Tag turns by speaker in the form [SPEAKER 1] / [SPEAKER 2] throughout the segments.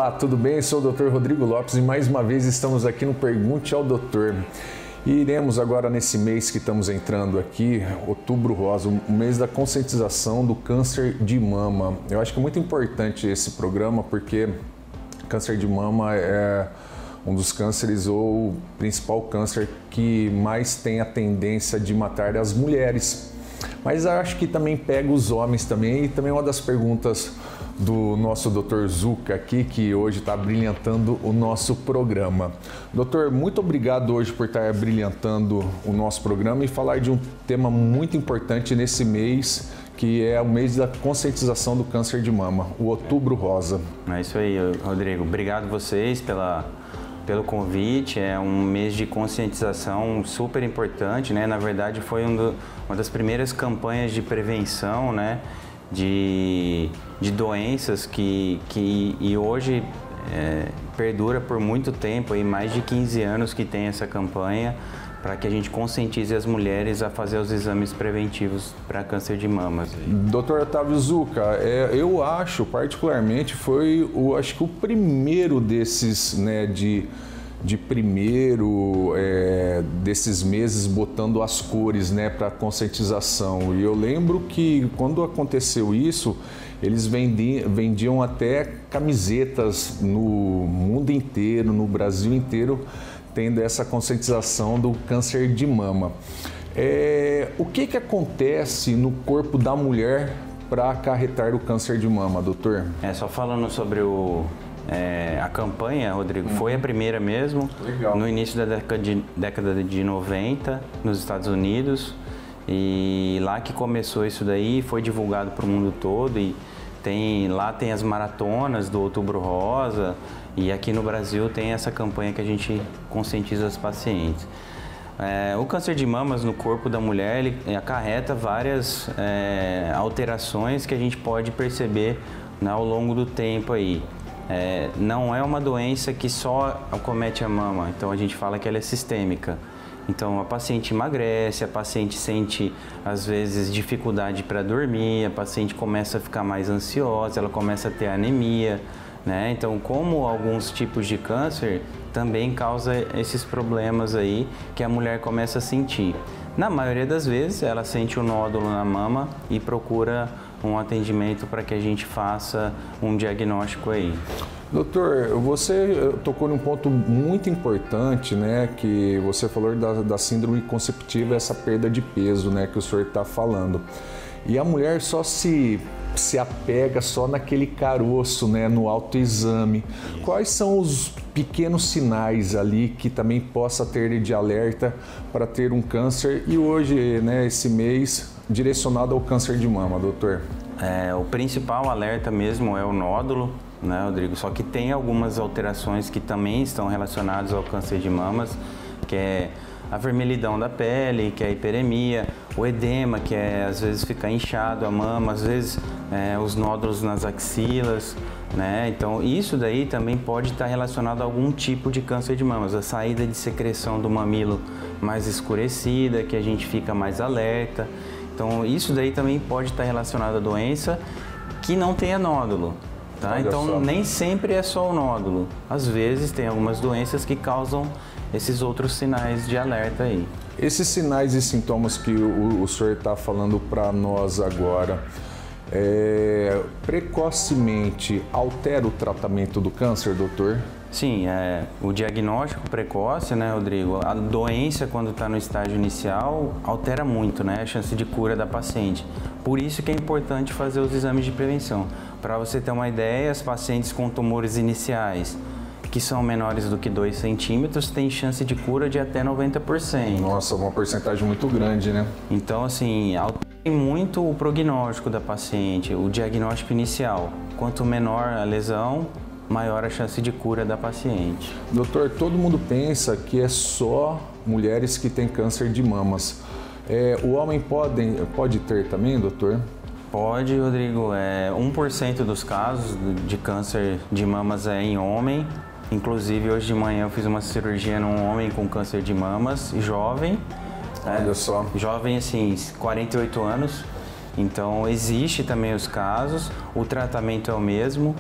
[SPEAKER 1] Olá, tudo bem? Sou o Dr. Rodrigo Lopes e mais uma vez estamos aqui no Pergunte ao Doutor. E iremos agora nesse mês que estamos entrando aqui, Outubro Rosa, o mês da conscientização do câncer de mama. Eu acho que é muito importante esse programa porque câncer de mama é um dos cânceres ou o principal câncer que mais tem a tendência de matar as mulheres. Mas acho que também pega os homens também, e também uma das perguntas do nosso Dr. Zucca aqui, que hoje está brilhantando o nosso programa. Doutor, muito obrigado hoje por estar brilhantando o nosso programa e falar de um tema muito importante nesse mês, que é o mês da conscientização do câncer de mama, o Outubro Rosa.
[SPEAKER 2] É isso aí, Rodrigo. Obrigado vocês pelo convite. É um mês de conscientização super importante, né? Na verdade, foi uma das primeiras campanhas de prevenção, né? De doenças que hoje perdura por muito tempo, aí mais de 15 anos que tem essa campanha, para que a gente conscientize as mulheres a fazer os exames preventivos para câncer de mama.
[SPEAKER 1] Dr. Otávio Zucca, eu acho particularmente foi acho que o primeiro desses, né, desses meses botando as cores, né, para conscientização. E eu lembro que quando aconteceu isso, eles vendiam até camisetas no mundo inteiro, no Brasil inteiro, tendo essa conscientização do câncer de mama. O que acontece no corpo da mulher para acarretar o câncer de mama, doutor?
[SPEAKER 2] Só falando sobre a campanha, Rodrigo, foi a primeira mesmo.
[SPEAKER 1] Legal.
[SPEAKER 2] No início da década de 90, nos Estados Unidos, e lá que começou isso daí, foi divulgado para o mundo todo, e lá tem as maratonas do Outubro Rosa, e aqui no Brasil tem essa campanha que a gente conscientiza os pacientes. O câncer de mamas no corpo da mulher, ele acarreta várias alterações que a gente pode perceber, né, ao longo do tempo aí. Não é uma doença que só acomete a mama, então a gente fala que ela é sistêmica. Então a paciente emagrece, a paciente sente às vezes dificuldade para dormir, a paciente começa a ficar mais ansiosa, ela começa a ter anemia, né? Então, como alguns tipos de câncer também causa esses problemas aí que a mulher começa a sentir. Na maioria das vezes ela sente um nódulo na mama e procura um atendimento para que a gente faça um diagnóstico aí.
[SPEAKER 1] Doutor, você tocou num ponto muito importante, né, que você falou da síndrome conceptiva, essa perda de peso, né, que o senhor está falando. E a mulher só se apega só naquele caroço, né, no autoexame. Quais são os pequenos sinais ali que também possa ter de alerta para ter um câncer? E hoje, né, esse mês, direcionado ao câncer de mama, doutor?
[SPEAKER 2] O principal alerta mesmo é o nódulo, né, Rodrigo? Só que tem algumas alterações que também estão relacionadas ao câncer de mamas, que é a vermelhidão da pele, que é a hiperemia, o edema, que às vezes fica inchado a mama, às vezes os nódulos nas axilas, né? Então isso daí também pode estar relacionado a algum tipo de câncer de mamas, a saída de secreção do mamilo mais escurecida, que a gente fica mais alerta. Então isso daí também pode estar relacionado à doença que não tenha nódulo. Tá? Então nem sempre é só o nódulo. Às vezes tem algumas doenças que causam esses outros sinais de alerta aí.
[SPEAKER 1] Esses sinais e sintomas que o senhor está falando para nós agora, precocemente altera o tratamento do câncer, doutor?
[SPEAKER 2] Sim, o diagnóstico precoce, né, Rodrigo? A doença, quando está no estágio inicial, altera muito, né, a chance de cura da paciente. Por isso que é importante fazer os exames de prevenção. Para você ter uma ideia, as pacientes com tumores iniciais, que são menores do que 2 centímetros, têm chance de cura de até 90%.
[SPEAKER 1] Nossa, uma porcentagem muito grande, né?
[SPEAKER 2] Então, assim, altera muito o prognóstico da paciente, o diagnóstico inicial. Quanto menor a lesão, maior a chance de cura da paciente.
[SPEAKER 1] Doutor, todo mundo pensa que é só mulheres que têm câncer de mamas. O homem pode ter também, doutor?
[SPEAKER 2] Pode, Rodrigo. 1% dos casos de câncer de mamas é em homem. Inclusive, hoje de manhã eu fiz uma cirurgia num homem com câncer de mamas, jovem.
[SPEAKER 1] Olha só.
[SPEAKER 2] Jovem, assim, 48 anos. Então, existe também os casos. O tratamento é o mesmo.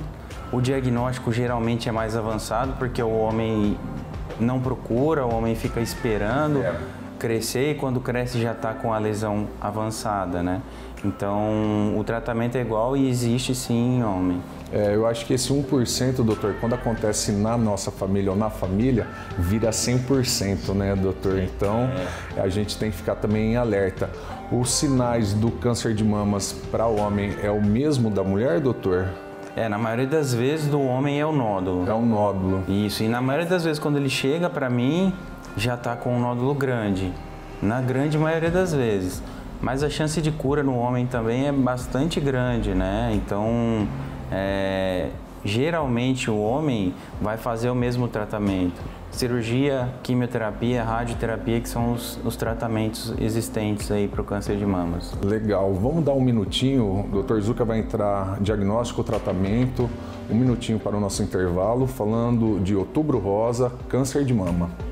[SPEAKER 2] O diagnóstico geralmente é mais avançado porque o homem não procura, o homem fica esperando crescer e quando cresce já está com a lesão avançada, né? Então, o tratamento é igual e existe sim em homem.
[SPEAKER 1] Eu acho que esse 1%, doutor, quando acontece na nossa família ou na família, vira 100%, né, doutor? Então, a gente tem que ficar também em alerta. Os sinais do câncer de mamas para o homem é o mesmo da mulher, doutor?
[SPEAKER 2] Na maioria das vezes do homem é o nódulo.
[SPEAKER 1] É um nódulo.
[SPEAKER 2] Isso, e na maioria das vezes quando ele chega para mim, já está com um nódulo grande. Na grande maioria das vezes. Mas a chance de cura no homem também é bastante grande, né? Então, geralmente o homem vai fazer o mesmo tratamento. Cirurgia, quimioterapia, radioterapia, que são os tratamentos existentes aí para o câncer de mamas.
[SPEAKER 1] Legal. Vamos dar um minutinho. O Dr. Zucca vai entrar diagnóstico, tratamento. Um minutinho para o nosso intervalo, falando de Outubro Rosa, câncer de mama.